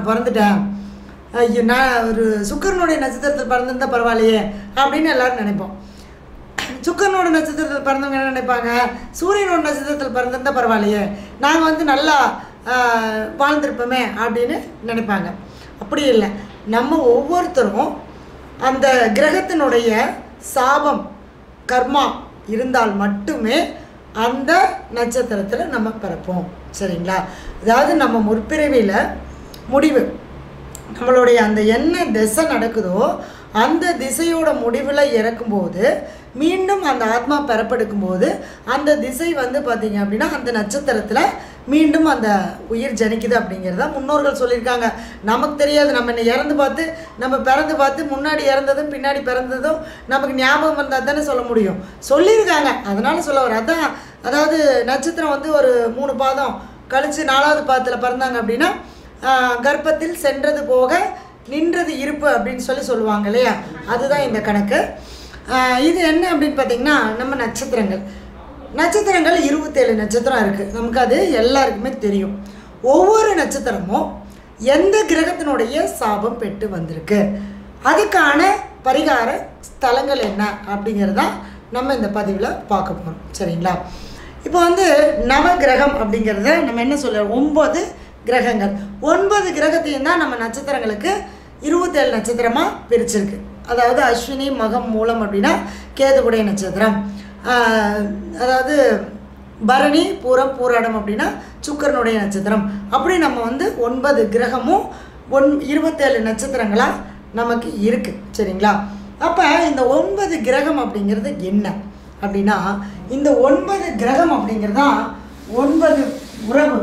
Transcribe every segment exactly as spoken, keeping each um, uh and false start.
நான் பிறந்துட்டேன், ஐயோ நான் ஒரு சுக்கிரனுடைய நட்சத்திரத்தில் பிறந்திருந்தால் பரவாயில்லையே அப்படின்னு எல்லோரும் நினைப்போம். சுக்கிரனோட நட்சத்திரத்தில் பிறந்தவங்க என்ன நினைப்பாங்க, சூரியனோட நட்சத்திரத்தில் பிறந்திருந்தால் பரவாயில்லையே, நாங்கள் வந்து நல்லா வாழ்ந்திருப்போமே அப்படின்னு நினைப்பாங்க. அப்படி இல்லை, நம்ம ஒவ்வொருத்தரும் அந்த கிரகத்தினுடைய சாபம் கர்மா இருந்தால் மட்டுமே அந்த நட்சத்திரத்தில் நம்ம பிறப்போம். சரிங்களா? அதாவது நம்ம முற்பிறவியில் முடிவு நம்மளுடைய அந்த என்ன திசை நடக்குதோ அந்த திசையோட முடிவில் இறக்கும்போது மீண்டும் அந்த ஆத்மா பெறப்படுக்கும்போது அந்த திசை வந்து பார்த்திங்க அப்படின்னா அந்த நட்சத்திரத்தில் மீண்டும் அந்த உயிர் ஜனிக்குது அப்படிங்கிறத முன்னோர்கள் சொல்லியிருக்காங்க. நமக்கு தெரியாது, நம்ம என்ன இறந்து பார்த்து நம்ம பிறந்து பார்த்து முன்னாடி இறந்ததும் பின்னாடி பிறந்ததும் நமக்கு ஞாபகம் வந்தால் தானே சொல்ல முடியும், சொல்லியிருக்காங்க. அதனால் சொல்ல வர அதான், அதாவது நட்சத்திரம் வந்து ஒரு மூணு பாதம் கழித்து நாலாவது பாதத்தில் பிறந்தாங்க அப்படின்னா கர்ப்பத்தில் சென்றது போக நின்றது இருப்பு அப்படின்னு சொல்லி சொல்லுவாங்க இல்லையா, அதுதான் இந்த கணக்கு. இது என்ன அப்படின்னு பார்த்திங்கன்னா, நம்ம நட்சத்திரங்கள் நட்சத்திரங்கள் இருபத்தேழு நட்சத்திரம் இருக்குது, நமக்கு அது எல்லாருக்குமே தெரியும். ஒவ்வொரு நட்சத்திரமும் எந்த கிரகத்தினுடைய சாபம் பெற்று வந்திருக்கு, அதுக்கான பரிகார ஸ்தலங்கள் என்ன அப்படிங்கிறதான் நம்ம இந்த பதிவில் பார்க்க போகிறோம். சரிங்களா? இப்போ வந்து நவகிரகம் அப்படிங்கிறத நம்ம என்ன சொல்ல, ஒம்பது கிரகங்கள், ஒன்பது கிரகத்தையும் தான் நம்ம நட்சத்திரங்களுக்கு இருபத்தேழு நட்சத்திரமாக பிரிச்சிருக்கு. அதாவது அஸ்வினி மகம் மூலம் அப்படின்னா கேதுவுடைய நட்சத்திரம், அதாவது பரணி பூரம் பூராடம் அப்படின்னா சுக்கிரனுடைய நட்சத்திரம். அப்படி நம்ம வந்து ஒன்பது கிரகமும் ஒன் இருபத்தேழு நட்சத்திரங்களாக நமக்கு இருக்குது. சரிங்களா? அப்போ இந்த ஒன்பது கிரகம் அப்படிங்கிறது என்ன அப்படின்னா, இந்த ஒன்பது கிரகம் அப்படிங்கிறது தான் ஒன்பது உறவு,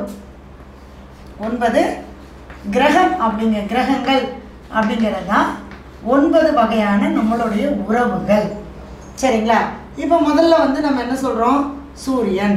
ஒன்பது கிரகம் அப்படிங்கிற கிரகங்கள் அப்படிங்கிறது தான் ஒன்பது வகையான நம்மளுடைய உறவுகள். சரிங்களா? இப்போ முதல்ல வந்து நம்ம என்ன சொல்கிறோம், சூரியன்,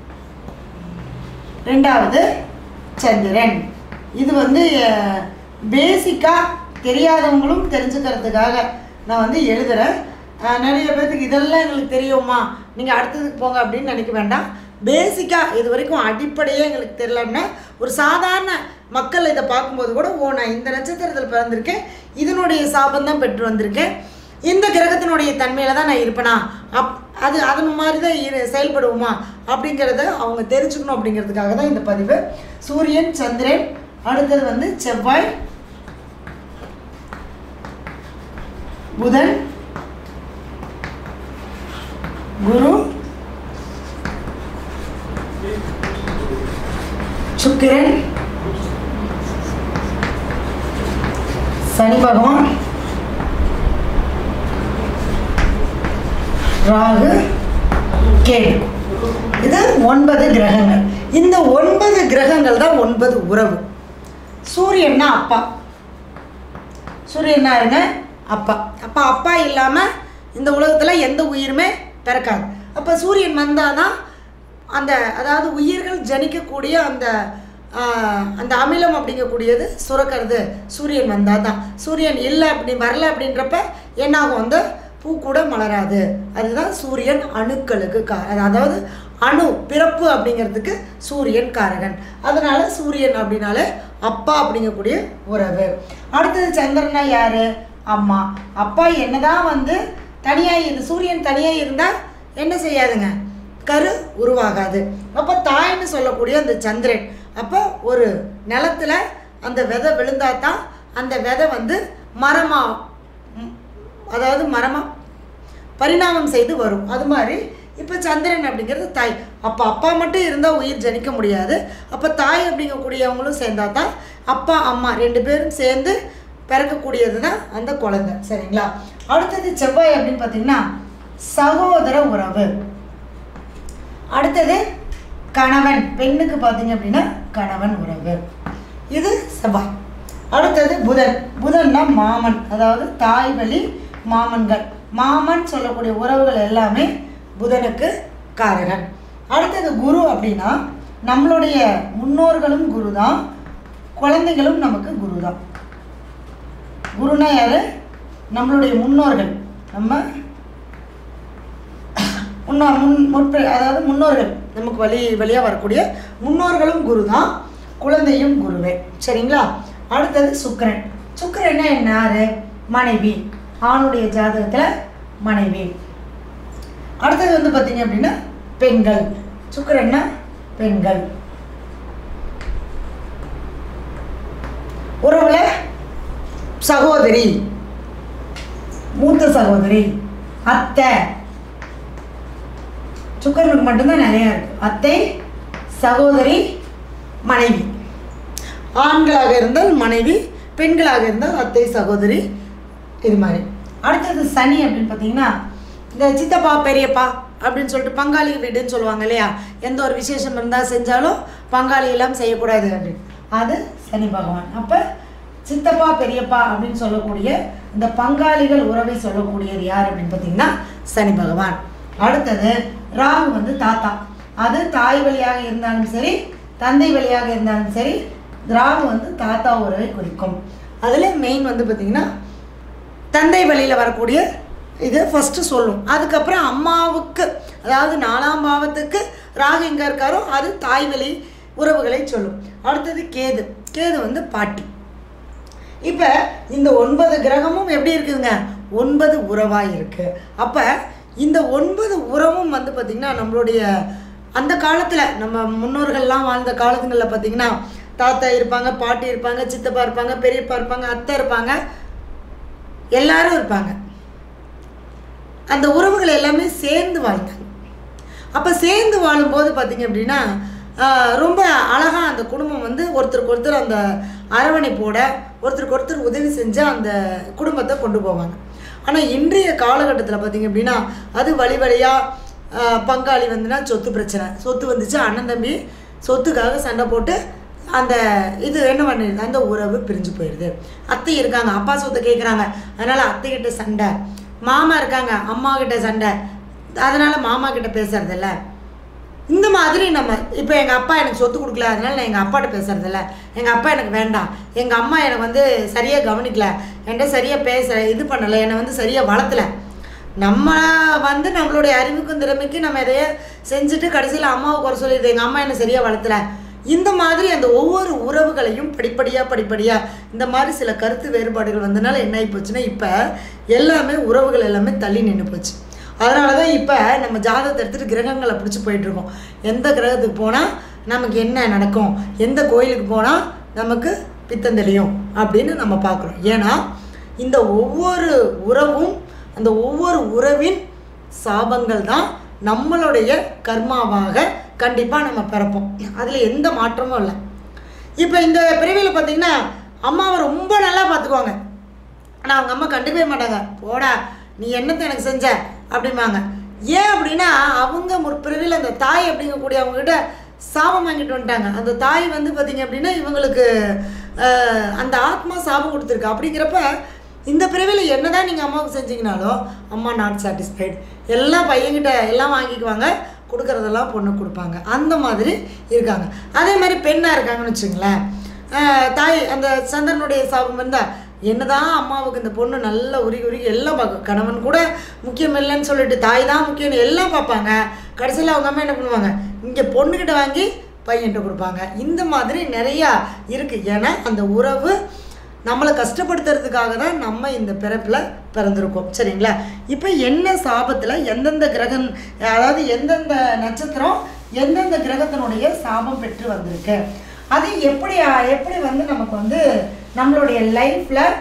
ரெண்டாவது சந்திரன். இது வந்து பேசிக்காக தெரியாதவங்களும் தெரிஞ்சுக்கிறதுக்காக நான் வந்து எழுதுகிறேன். நிறைய பேர்த்துக்கு இதெல்லாம் எங்களுக்கு தெரியுமா, நீங்கள் அடுத்ததுக்கு போங்க அப்படின்னு நினைக்க வேண்டாம். பேசிக்காக இது வரைக்கும் அடிப்படையே எங்களுக்கு தெரியலன்னா ஒரு சாதாரண மக்கள் இதை பார்க்கும்போது கூட, ஓ நான் இந்த நட்சத்திரத்தில் பிறந்திருக்கேன், இதனுடைய சாபம் தான் பெற்று வந்திருக்கேன், இந்த கிரகத்தினுடைய தன்மையில் தான் நான் இருப்பேனா, அப் அது அது மாதிரி தான் இரு செயல்படுவோமா அப்படிங்கிறத அவங்க தெரிஞ்சுக்கணும் அப்படிங்கிறதுக்காக தான் இந்த பதிவு. சூரியன், சந்திரன், அடுத்தது வந்து செவ்வாய், புதன், குரு, சுக்கிரன், சனி பகவான், ராகு, கேது. இது ஒன்பது கிரகங்கள். இந்த ஒன்பது கிரகங்கள் தான் ஒன்பது உறவு. சூரியன்னா அப்பா, சூரியன்னா இருங்க அப்பா. அப்போ அப்பா இல்லாமல் இந்த உலகத்தில் எந்த உயிருமே பிறக்காது. அப்போ சூரியன் வந்தால் தான் அந்த, அதாவது உயிர்கள் ஜனிக்கக்கூடிய அந்த அந்த அமிலம் அப்படிங்கக்கூடியது சுரக்கிறது சூரியன் வந்தால் தான். சூரியன் இல்லை அப்படி வரல அப்படின்றப்ப என்னாகும், அந்த பூ கூட மலராது. அதுதான் சூரியன் அணுக்களுக்கு கா அதாவது அணு பிறப்பு அப்படிங்கிறதுக்கு சூரியன் காரகன். அதனால் சூரியன் அப்படின்னாலே அப்பா அப்படிங்கக்கூடிய உறவு. அடுத்தது சந்திரனா யார், அம்மா. அப்பா என்னதான் வந்து தனியாக இருந்து சூரியன் தனியாக இருந்தால் என்ன செய்யாதுங்க, கரு உருவாகாது. அப்போ தாய்ன்னு சொல்லக்கூடிய அந்த சந்திரன், அப்போ ஒரு நிலத்தில் அந்த விதை விழுந்தால் தான் அந்த விதை வந்து மரமாக, அதாவது மரமாக பரிணாமம் செய்து வரும். அது மாதிரி இப்போ சந்திரன் அப்படிங்கிறது தாய். அப்போ அப்பா மட்டும் இருந்தால் உயிர் ஜனிக்க முடியாது. அப்போ தாய் அப்படிங்கக்கூடியவங்களும் சேர்ந்தால் தான் அப்பா அம்மா ரெண்டு பேரும் சேர்ந்து பிறக்கக்கூடியது தான் அந்த குழந்தை. சரிங்களா? அடுத்தது செவ்வாய் அப்படின்னு பார்த்தீங்கன்னா சகோதர உறவு. அடுத்தது கணவன், பெண்ணுக்கு பார்த்தீங்க அப்படின்னா கணவன் உறவு. இது செவ்வாய். அடுத்தது புதன். புதன்னா மாமன், அதாவது தாய் வழி மாமன்கள், மாமன் சொல்லக்கூடிய உறவுகள் எல்லாமே புதனுக்கு காரகன். அடுத்தது குரு அப்படின்னா நம்மளுடைய முன்னோர்களும் குரு தான், குழந்தைகளும் நமக்கு குரு தான். குருனா யாரு, நம்மளுடைய முன்னோர்கள், நம்ம முன்னா முன் முற்ப அதாவது முன்னோர்கள், நமக்கு வழி வழியாக வரக்கூடிய முன்னோர்களும் குரு தான், குழந்தையும் குருவே. சரிங்களா? அடுத்தது சுக்கிரன். சுக்கிரன்னா என்ன? யாரு? மனைவி. ஆணுடைய ஜாதகத்தில் மனைவி. அடுத்தது வந்து பார்த்தீங்க அப்படின்னா பெண்கள். சுக்கிரன்னா பெண்கள். உறவுல சகோதரி, மூத்த சகோதரி, அத்தை. சுக்கிரனுக்கு மட்டும்தான் நிறையா இருக்கு. அத்தை, சகோதரி, மனைவி. ஆண்களாக இருந்தால் மனைவி, பெண்களாக இருந்தால் அத்தை, சகோதரி, இது மாதிரி. அடுத்தது சனி அப்படின்னு பார்த்தீங்கன்னா இந்த சித்தப்பா பெரியப்பா அப்படின்னு சொல்லிட்டு பங்காளி வீடுன்னு சொல்லுவாங்க இல்லையா? எந்த ஒரு விசேஷம் இருந்தால் செஞ்சாலும் பங்காளி எல்லாம் செய்யக்கூடாது அப்படின்னு. அது சனி பகவான். அப்போ சித்தப்பா பெரியப்பா அப்படின்னு சொல்லக்கூடிய இந்த பங்காளிகள் உறவை சொல்லக்கூடியது யார் அப்படின்னு பார்த்தீங்கன்னா சனி பகவான். அடுத்தது ராகு வந்து தாத்தா. அது தாய் வழியாக இருந்தாலும் சரி, தந்தை வழியாக இருந்தாலும் சரி, ராகு வந்து தாத்தா உறவை குறிக்கும். அதில் மெயின் வந்து பார்த்திங்கன்னா தந்தை வழியில் வரக்கூடிய இது ஃபஸ்ட்டு சொல்லும். அதுக்கப்புறம் அம்மாவுக்கு, அதாவது நாலாம் பாவத்துக்கு ராகு எங்கே இருக்காரோ அது தாய் வழி உறவுகளை சொல்லும். அடுத்தது கேது. கேது வந்து பாட்டி. இப்போ இந்த ஒன்பது கிரகமும் எப்படி இருக்குதுங்க? ஒன்பது உறவாக இருக்குது. அப்போ இந்த ஒன்பது உறவும் வந்து பார்த்திங்கன்னா நம்மளுடைய அந்த காலத்தில் நம்ம முன்னோர்கள்லாம் வாழ்ந்த காலத்துங்களில் பார்த்திங்கன்னா தாத்தா இருப்பாங்க, பாட்டி இருப்பாங்க, சித்தப்பா இருப்பாங்க, பெரியப்பா இருப்பாங்க, அத்தை இருப்பாங்க, எல்லாரும் இருப்பாங்க. அந்த உறவுகள் எல்லாமே சேர்ந்து வாழ்ந்தாங்க. அப்போ சேர்ந்து வாழும்போது பார்த்திங்க அப்படின்னா ரொம்ப அழகாக அந்த குடும்பம் வந்து ஒருத்தருக்கு ஒருத்தர் அந்த அரவணைப்போட ஒருத்தருக்கு ஒருத்தர் உதவி செஞ்சு அந்த குடும்பத்தை கொண்டு போவாங்க. ஆனால் இன்றைய காலகட்டத்தில் பார்த்திங்க அப்படின்னா அது வழி வழியாக பங்காளி வந்துன்னா சொத்து பிரச்சனை. சொத்து வந்துச்சு, அண்ணன் தம்பி சொத்துக்காக சண்டை போட்டு அந்த இது என்ன பண்ணிடுது, அந்த உறவு பிரிஞ்சு போயிடுது. அத்தை இருக்காங்க, அப்பா சொத்தை கேட்குறாங்க, அதனால் அத்தைக்கிட்ட சண்டை. மாமா இருக்காங்க, அம்மா கிட்ட சண்டை, அதனால் மாமா கிட்ட பேசுறதில்ல. இந்த மாதிரி நம்ம இப்போ எங்கள் அப்பா எனக்கு சொத்து கொடுக்கல, அதனால் நான் எங்கள் அப்பாட்ட பேசுறதில்ல. எங்கள் அப்பா எனக்கு வேண்டாம், எங்கள் அம்மா எனக்கு வந்து சரியாக கவனிக்கல, என்கிட்ட சரியாக பேச இது பண்ணலை, என்னை வந்து சரியாக வளர்த்தலை. நம்ம வந்து நம்மளுடைய அறிவுக்கும் திறமைக்கு நம்ம எதைய செஞ்சுட்டு கடைசியில் அம்மாவை குறை சொல்லிடுது, எங்கள் அம்மா என்னை சரியாக வளர்த்தலை. இந்த மாதிரி அந்த ஒவ்வொரு உறவுகளையும் படிப்படியாக படிப்படியாக இந்த மாதிரி சில கருத்து வேறுபாடுகள் வந்தனால என்ன ஆகி போச்சுன்னா இப்போ எல்லாமே உறவுகள் எல்லாமே தள்ளி நின்று போச்சு. அதனால தான் இப்போ நம்ம ஜாதகத்தை எடுத்துகிட்டு கிரகங்களை பிடிச்சி போயிட்டுருக்கோம். எந்த கிரகத்துக்கு போனால் நமக்கு என்ன நடக்கும், எந்த கோயிலுக்கு போனால் நமக்கு பித்தம் தெளியும் அப்படின்னு நம்ம பார்க்குறோம். ஏன்னா இந்த ஒவ்வொரு உறவும் அந்த ஒவ்வொரு உறவின் சாபங்கள் தான் நம்மளுடைய கர்மாவாக கண்டிப்பாக நம்ம பிறப்போம். அதில் எந்த மாற்றமும் இல்லை. இப்போ இந்த பிறவியில் பார்த்திங்கன்னா அம்மாவை ரொம்ப நல்லா பார்த்துக்குவாங்க, ஆனால் அவங்க அம்மா கண்டுக்கவே மாட்டாங்க. போடா நீ என்னத்தை எனக்கு செஞ்ச அப்படிம்பாங்க. ஏன் அப்படின்னா அவங்க முற்பிறவியில் அந்த தாய் அப்படிங்கக்கூடிய அவங்ககிட்ட சாபம் வாங்கிட்டு வந்துட்டாங்க. அந்த தாய் வந்து பார்த்திங்க அப்படின்னா இவங்களுக்கு அந்த ஆத்மா சாபம் கொடுத்துருக்கு. அப்படிங்கிறப்ப இந்த பிறவியில் என்ன தான் நீங்கள் அம்மாவுக்கு செஞ்சீங்கனாலும் அம்மா நாட் சாட்டிஸ்ஃபைடு, எல்லாம் பையன்கிட்ட எல்லாம் வாங்கிக்குவாங்க, கொடுக்குறதெல்லாம் பொண்ணு கொடுப்பாங்க. அந்த மாதிரி இருக்காங்க. அதே மாதிரி பெண்ணாக இருக்காங்கன்னு வச்சுங்களேன், தாய் அந்த சந்திரனுடைய சாபம் இருந்தால் என்ன தான் அம்மாவுக்கு இந்த பொண்ணு நல்லா உருகி உருகி எல்லாம் பார்க்கும். கணவன் கூட முக்கியம் இல்லைன்னு சொல்லிட்டு தாய் தான் முக்கியம்னு எல்லாம் பார்ப்பாங்க. கடைசியில் அவங்க அம்மா என்ன பண்ணுவாங்க, இங்கே பொண்ணுக்கிட்ட வாங்கி பையன்கிட்ட கொடுப்பாங்க. இந்த மாதிரி நிறையா இருக்குது. ஏன்னா அந்த உறவு நம்மளை கஷ்டப்படுத்துறதுக்காக தான் நம்ம இந்த பிறப்பில் பிறந்திருக்கோம். சரிங்களா? இப்போ என்ன சாபத்தில் எந்தெந்த கிரகம், அதாவது எந்தெந்த நட்சத்திரம் எந்தெந்த கிரகத்தினுடைய சாபம் பெற்று வந்திருக்கு, அது எப்படி எப்படி வந்து நமக்கு வந்து நம்மளுடைய லைஃப்பில்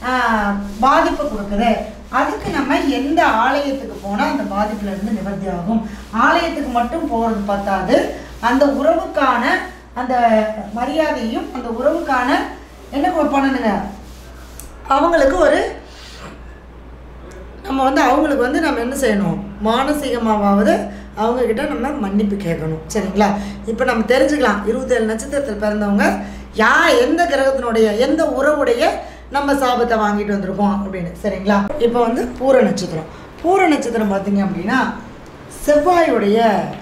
பாதிப்பு கொடுக்குது, அதுக்கு நம்ம எந்த ஆலயத்துக்கு போனால் அந்த பாதிப்புலேருந்து நிவர்த்தி ஆகும். ஆலயத்துக்கு மட்டும் போகிறது பார்த்தாது, அந்த உறவுக்கான அந்த மரியாதையும் அந்த உறவுக்கான என்ன பண்ணணுங்க, அவங்களுக்கு ஒரு நம்ம வந்து அவங்களுக்கு வந்து நம்ம என்ன செய்யணும், மானசீகமாவது அவங்கக்கிட்ட நம்ம மன்னிப்பு கேட்கணும். சரிங்களா? இப்போ நம்ம தெரிஞ்சுக்கலாம் இருபத்தேழு நட்சத்திரத்தில் பிறந்தவங்க யா எந்த கிரகத்தினுடைய எந்த உறவுடைய நம்ம சாபத்தை வாங்கிட்டு வந்திருக்கோம் அப்படின்னு. சரிங்களா? இப்போ வந்து பூர நட்சத்திரம். பூர நட்சத்திரம் பார்த்தீங்க அப்படின்னா செவ்வாயுடைய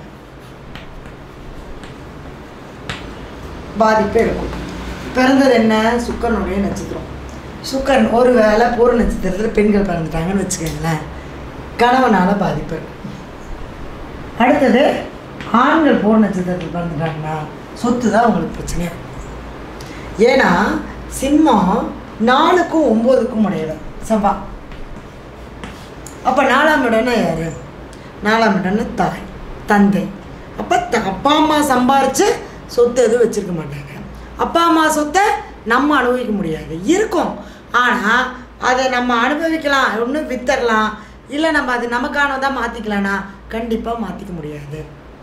பாதிப்பு இருக்கும். பிறந்தது என்ன, சுக்கரனுடைய நட்சத்திரம். சுக்கரன் ஒரு வேளை பூர நட்சத்திரத்தில் பெண்கள் பிறந்துட்டாங்கன்னு வச்சுக்கோங்களேன், கணவனால் பாதிப்பு. அடுத்தது ஆண்கள் பூர நட்சத்திரத்தில் பிறந்துட்டாங்கன்னா சொத்து தான் அவங்களுக்கு பிரச்சனையாக. ஏன்னா சிம்மம் நாலுக்கும் ஒம்போதுக்கும் உடையவர் செவ்வாய். அப்போ நாலாம் இடம்னா யார்? நாலாம் இடம்னு தாய், தந்தை. அப்போ த அப்பா அம்மா சம்பாரித்து சொத்து எதுவும் வச்சுருக்க மாட்டாங்க. அப்பா அம்மா சொத்தை நம்ம அனுபவிக்க முடியாது, இருக்கும். ஆனால் அதை நம்ம அனுபவிக்கலாம், ஒன்று வித்தரலாம், இல்லை நம்ம அது நமக்கானதாக மாற்றிக்கலான்னா கண்டிப்பாக மாற்றிக்க முடியாது.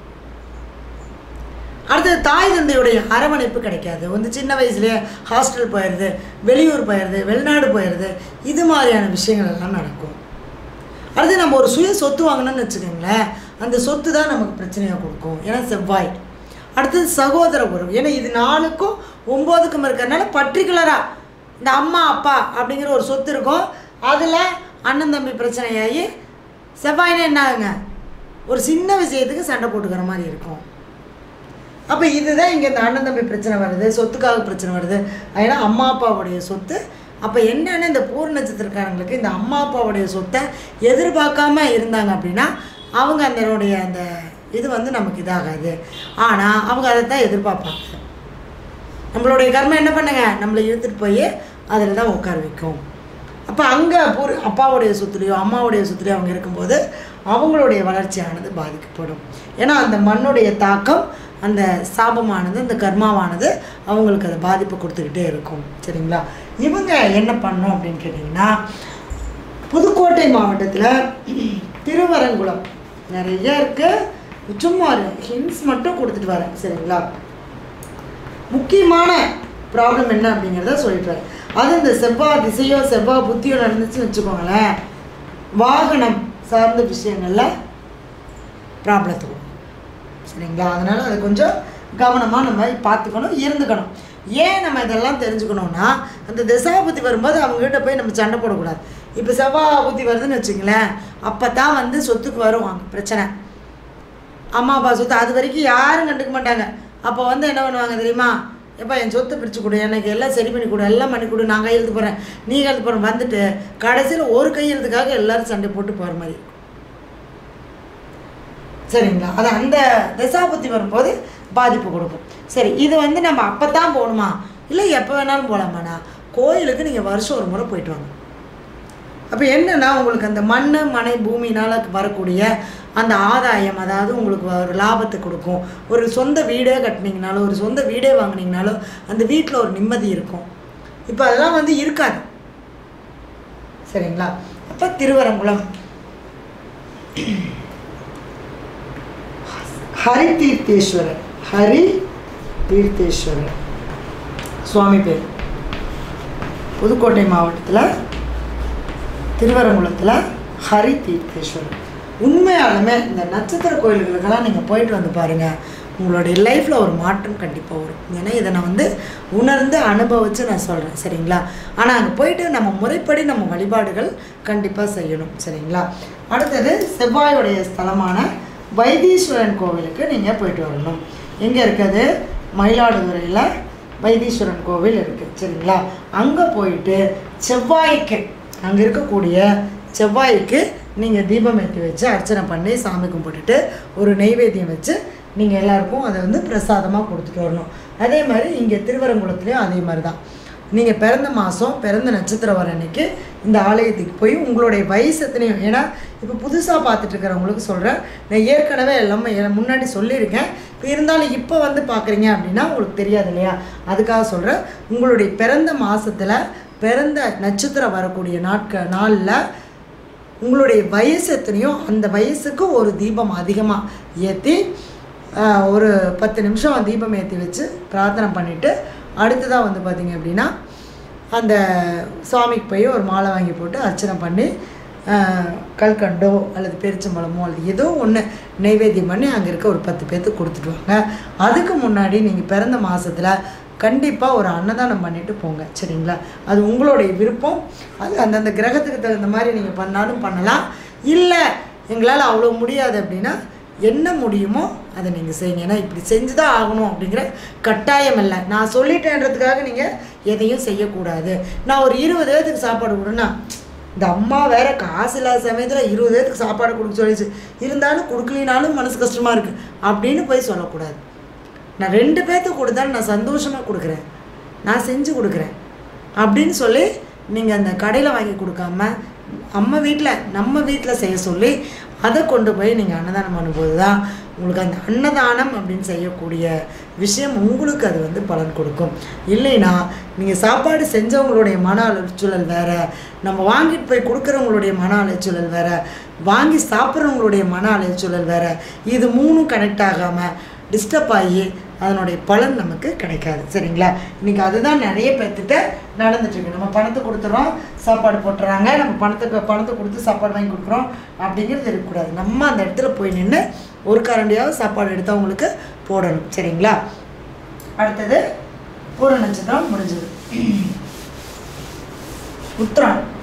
அடுத்தது தாய் தந்தையுடைய அரவணைப்பு கிடைக்காது. வந்து சின்ன வயசுலேயே ஹாஸ்டல் போயிடுது, வெளியூர் போயிடுது, வெளிநாடு போயிடுது, இது மாதிரியான விஷயங்கள் எல்லாம் நடக்கும். அடுத்து நம்ம ஒரு சுய சொத்து வாங்கணும்னு வச்சுக்கோங்களேன், அந்த சொத்து தான் நமக்கு பிரச்சனையாக கொடுக்கும், ஏன்னா செவ்வாய். அடுத்தது சகோதர உறவு, ஏன்னா இது நாலுக்கும் ஒம்போதுக்கும் இருக்கிறதுனால பர்டிகுலராக இந்த அம்மா அப்பா அப்படிங்கிற ஒரு சொத்து இருக்கும், அதில் அண்ணன் தம்பி பிரச்சனையாகி செவ்வாய்னா என்ன ஆகுங்க, ஒரு சின்ன விஷயத்துக்கு சண்டை போட்டுக்கிற மாதிரி இருக்கும். அப்போ இதுதான் இங்கே இந்த அண்ணன் தம்பி பிரச்சனை வருது, சொத்துக்காக பிரச்சனை வருது, ஏன்னா அம்மா அப்பாவுடைய சொத்து. அப்போ என்னென்னு இந்த பூர்ண நட்சத்திரக்காரங்களுக்கு இந்த அம்மா அப்பாவுடைய சொத்தை எதிர்பார்க்காம இருந்தாங்க அப்படின்னா அவங்க அதனுடைய அந்த இது வந்து நமக்கு இதாகாது. ஆனால் அவங்க அதை தான் எதிர்பார்ப்பாங்க. நம்மளுடைய கர்மம் என்ன பண்ணுங்க, நம்மளை இழுத்துட்டு போய் அதில் தான் உட்கார வைக்கும். அப்போ அங்கே பூர் அப்பாவுடைய சொத்துலையோ அம்மாவுடைய சொத்துலையோ அவங்க இருக்கும்போது அவங்களுடைய வளர்ச்சியானது பாதிக்கப்படும். ஏன்னா அந்த மண்ணுடைய தாக்கம், அந்த சாபமானது, அந்த கர்மாவானது அவங்களுக்கு அதை பாதிப்பு கொடுத்துக்கிட்டே இருக்கும். சரிங்களா? இவங்க என்ன பண்ணோம் அப்படின்னு கேட்டிங்கன்னா, புதுக்கோட்டை மாவட்டத்தில் திருவரங்குளம் நிறைய இருக்குது. சும்மா ஹிண்ட்ஸ் மட்டும் கொடுத்துட்டு வரேன். சரிங்களா? முக்கியமான ப்ராப்ளம் என்ன அப்படிங்கிறத சொல்லிட்டு வரேன். அது இந்த செவ்வாய் திசையோ செவ்வாய் புத்தியோ நடந்துச்சுன்னு வச்சுக்கோங்களேன், வாகனம் சார்ந்த விஷயங்களில் ப்ராப்ளத்துக்கும். சரிங்களா? அதனால் அது கொஞ்சம் கவனமாக நம்ம பார்த்துக்கணும், இருந்துக்கணும். ஏன் நம்ம இதெல்லாம் தெரிஞ்சுக்கணுன்னா, அந்த திசாபுத்தி வரும்போது அவங்ககிட்ட போய் நம்ம சண்டை போடக்கூடாது. இப்போ செவ்வாய் புத்தி வருதுன்னு வச்சுங்களேன், அப்போ தான் வந்து சொத்துக்கு வரும் அங்கே பிரச்சனை. அம்மா அப்பா சொத்து அது வரைக்கும் யாரும் கண்டுக்க மாட்டாங்க. அப்போ வந்து என்ன பண்ணுவாங்க தெரியுமா, எப்போ என் சொத்தை பிரித்து கொடு, எனக்கு எல்லாம் சரி பண்ணி கொடு, எல்லாம் பண்ணி கொடு, நான் கையெழுத்து போகிறேன், நீ கையெழுத்து போகிறேன், வந்துட்டு கடைசியில் ஒரு கையெழுத்துக்காக எல்லோரும் சண்டை போட்டு போகிற மாதிரி. சரிங்களா? அது அந்த திசாபுத்தி வரும்போது பாதிப்பு கொடுக்கும். சரி, இது வந்து நம்ம அப்போ தான் போகணுமா, இல்லை எப்போ வேணாலும் போகலாமாண்ணா? கோயிலுக்கு நீங்கள் வருஷம் ஒரு முறை போயிட்டு வாங்க. அப்போ என்னென்னா, உங்களுக்கு அந்த மண் மனை பூமினால் வரக்கூடிய அந்த ஆதாயம், அதாவது உங்களுக்கு ஒரு லாபத்தை கொடுக்கும். ஒரு சொந்த வீடே கட்டினீங்கனாலும், ஒரு சொந்த வீடே வாங்கினீங்கனாலும் அந்த வீட்டில் ஒரு நிம்மதி இருக்கும். இப்போ அதெல்லாம் வந்து இருக்காது. சரிங்களா? அப்போ திருவரங்குளம் ஹரி தீர்த்தேஸ்வரர், ஹரி தீர்த்தேஸ்வரர் சுவாமி பேர், புதுக்கோட்டை மாவட்டத்தில் திருவரங்குளத்தில் ஹரி தீர்த்தேஸ்வரர். உண்மையாலுமே இந்த நட்சத்திர கோயில்களுக்கெல்லாம் நீங்கள் போயிட்டு வந்து பாருங்கள், உங்களுடைய லைஃப்பில் ஒரு மாற்றம் கண்டிப்பாக வரும். ஏன்னா இதை நான் வந்து உணர்ந்து அனுபவித்து நான் சொல்கிறேன். சரிங்களா? ஆனால் அங்கே போயிட்டு நம்ம முறைப்படி நம்ம வழிபாடுகள் கண்டிப்பாக செய்யணும். சரிங்களா? அடுத்தது செவ்வாயுடைய ஸ்தலமான வைத்தீஸ்வரன் கோவிலுக்கு நீங்கள் போயிட்டு வரணும். எங்கே இருக்குது? மயிலாடுதுறையில் வைத்தீஸ்வரன் கோவில் இருக்குது. சரிங்களா? அங்கே போயிட்டு செவ்வாய்க்கு, அங்கே இருக்கக்கூடிய செவ்வாய்க்கு நீங்கள் தீபம் ஏற்றி வச்சு அர்ச்சனை பண்ணி சாமி கும்பிட்டுட்டு ஒரு நெய்வேத்தியம் வச்சு நீங்கள் எல்லாருக்கும் அதை வந்து பிரசாதமாக கொடுத்துட்டு வரணும். அதே மாதிரி இங்கே திருவரங்குளத்துலேயும் அதே மாதிரி தான். நீங்கள் பிறந்த மாதம் பிறந்த நட்சத்திரம் வர அன்றைக்கி இந்த ஆலயத்துக்கு போய் உங்களுடைய வயசு எத்தனையும், ஏன்னா இப்போ புதுசாக பார்த்துட்ருக்கிறவங்களுக்கு சொல்கிறேன், நான் ஏற்கனவே எல்லாமே முன்னாடி சொல்லியிருக்கேன். இப்போ இருந்தாலும் இப்போ வந்து பார்க்குறீங்க அப்படின்னா உங்களுக்கு தெரியாது இல்லையா, அதுக்காக சொல்கிறேன். உங்களுடைய பிறந்த மாதத்தில் பிறந்த நட்சத்திரம் வரக்கூடிய நாட்கள் நாளில் உங்களுடைய வயசு எத்தனையோ அந்த வயசுக்கு ஒரு தீபம் அதிகமாக ஏற்றி ஒரு பத்து நிமிஷம் தீபம் ஏற்றி வச்சு பிரார்த்தனை பண்ணிவிட்டு அடுத்ததாக வந்து பார்த்திங்க அப்படின்னா அந்த சுவாமிக்கு போய் ஒரு மாலை வாங்கி போட்டு அர்ச்சனை பண்ணி கல்கண்டோ அல்லது பெருச்சம்பழமோ அல்லது ஏதோ ஒன்று நைவேத்தியம் பண்ணி அங்கே இருக்க ஒரு பத்து பேர்த்துக்கு கொடுத்துட்டு வாங்க. அதுக்கு முன்னாடி நீங்கள் பிறந்த மாதத்தில் கண்டிப்பாக ஒரு அன்னதானம் பண்ணிவிட்டு போங்க. சரிங்களா? அது உங்களுடைய விருப்பம். அது அந்தந்த கிரகத்துக்கு தகுந்த மாதிரி நீங்கள் பண்ணாலும் பண்ணலாம். இல்லை எங்களால் அவ்வளோ முடியாது அப்படின்னா என்ன முடியுமோ அதை நீங்கள் செய்யுங்க. ஏன்னா இப்படி செஞ்சு தான் ஆகணும் அப்படிங்கிற கட்டாயம் இல்லை. நான் சொல்லிட்டேன்றதுக்காக நீங்கள் எதையும் செய்யக்கூடாது. நான் ஒரு இருபது பேர்த்துக்கு சாப்பாடு கொடுன்னா, இந்த அம்மா வேறு காசு இல்லாத சமயத்தில் இருபது பேர்த்துக்கு சாப்பாடு கொடுக்க சொல்லிச்சு, இருந்தாலும் கொடுக்கலினாலும் மனசு கஷ்டமாக இருக்குது அப்படின்னு போய் சொல்லக்கூடாது. நான் ரெண்டு பேர்த்துக்கு கொடுத்தாலும் நான் சந்தோஷமாக கொடுக்குறேன், நான் செஞ்சு கொடுக்குறேன், அப்படின்னு சொல்லி நீங்கள் அந்த கடையில் வாங்கி கொடுக்காம நம்ம வீட்டில் நம்ம வீட்டில் செய்ய சொல்லி அதை கொண்டு போய் நீங்கள் அன்னதானம் பண்ணும்போது தான் உங்களுக்கு அந்த அன்னதானம் அப்படின்னு செய்யக்கூடிய விஷயம் உங்களுக்கு அது வந்து பலன் கொடுக்கும். இல்லைன்னா நீங்கள் சாப்பாடு செஞ்சவங்களுடைய மன அலைச்சூழல் வேறு, நம்ம வாங்கிட்டு போய் கொடுக்குறவங்களுடைய மன அலைச்சூழல் வேறு, வாங்கி சாப்பிட்றவங்களுடைய மன அலைச்சூழல் வேறு, இது மூணும் கனெக்ட் ஆகாமல் டிஸ்டர்ப் ஆகி அதனுடைய பலன் நமக்கு கிடைக்காது. சரிங்களா? இன்றைக்கி அதுதான் நிறைய பேர்த்திட்ட நடந்துட்டுருக்கு. நம்ம பணத்தை கொடுத்துறோம், சாப்பாடு போட்டுறாங்க, நம்ம பணத்துக்கு பணத்தை கொடுத்து சாப்பாடு வாங்கி கொடுக்குறோம் அப்படிங்கிறது இருக்கக்கூடாது. நம்ம அந்த இடத்துல போய் நின்று ஒரு கரண்டியாவது சாப்பாடு எடுத்தவங்களுக்கு போடணும். சரிங்களா? அடுத்தது பூர நட்சத்திரம் முடிஞ்சது. உத்திரம்